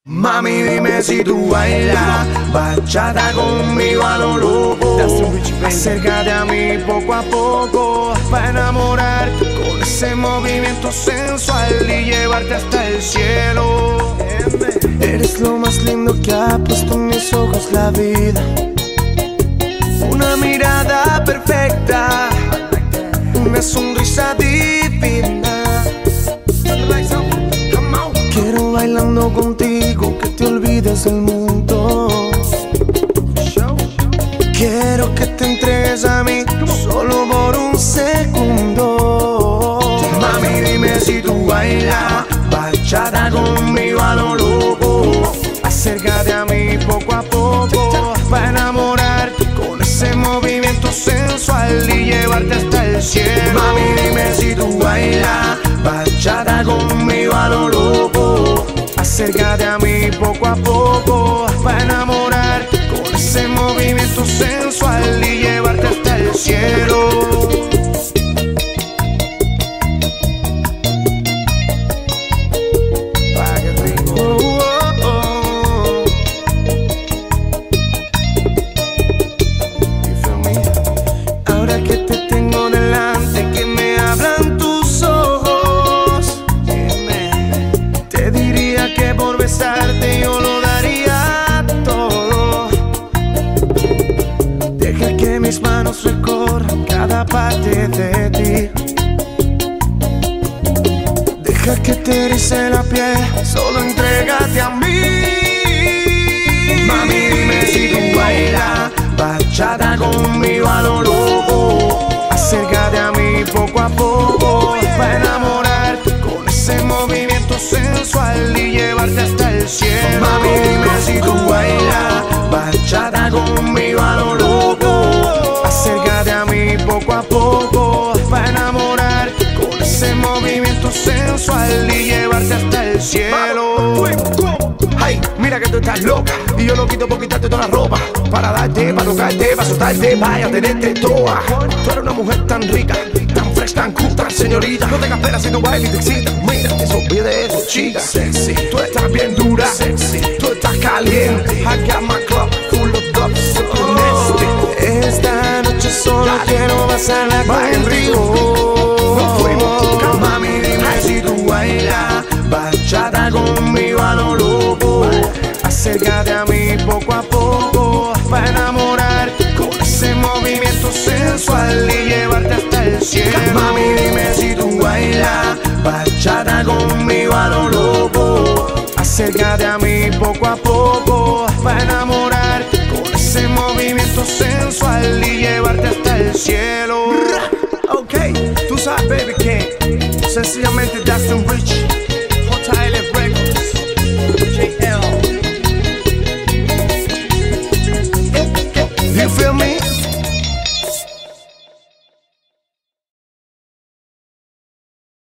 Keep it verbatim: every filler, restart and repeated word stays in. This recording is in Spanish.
Mami, dime si tú bailas bachata conmigo a lo loco. Acércate a mí poco a poco para enamorarte con ese movimiento sensual y llevarte hasta el cielo. Eres lo más lindo que ha puesto en mis ojos la vida. Una mirada perfecta, una sonrisa divina. Quiero bailando contigo que te olvides del mundo. Quiero que te entregues a mí solo por un segundo. Mami, dime si tú bailas bachata conmigo a lo loco. Acércate a mí poco a poco para enamorarte con ese movimiento sensual y llevarte hasta el cielo. Mami, dime si tú bailas bachata conmigo a lo loco. Acércate a mí poco a poco para enamorarte con ese movimiento sensual y llevarte hasta el cielo. Ah, qué rico. Oh, oh, oh. You feel me? Ahora que te tengo delante, que me hablan tus ojos, te diría que por besarte yo lo daría todo. Deja que mis manos recorran cada parte de ti. Deja que te erice la piel, solo entrégate a mí. Mami, dime si tú bailas bachata conmigo a lo loco. Acércate a mí poco a poco para enamorarte con ese movimiento sensual y llevarte hasta el cielo. Mami, dime si tú bailas bachata conmigo a lo loco. Acércate a mí poco a poco para enamorarte con ese movimiento sensual y llevarte hasta el cielo. Ay, mira que tú estás loca y yo lo quito por quitarte toda la ropa, para darte, para tocarte, para soltarte, vaya a tenerte toda. Tú eres una mujer tan rica, tan fresh, tan cool, tan señorita. No tengas pena si no bailas y te excitas. Mira, te olvides de eso, chica. Sexy, tú estás bien dura. Sexy, tú estás caliente. I got my club full of love, so nasty. Esta noche solo Dale. quiero pasarla contigo. Nos fuimos. Mami, dime si tú bailas bachata conmigo a lo loco. Acércate a mí poco a poco para enamorarte con ese movimiento sensual y llevarte hasta el cielo. Mami, dime si tú bailas bachata conmigo a lo loco. Acércate a mí poco a poco para enamorarte con ese movimiento sensual y llevarte hasta el cielo. Ok, tú sabes, baby, que sencillamente Dustin, Richie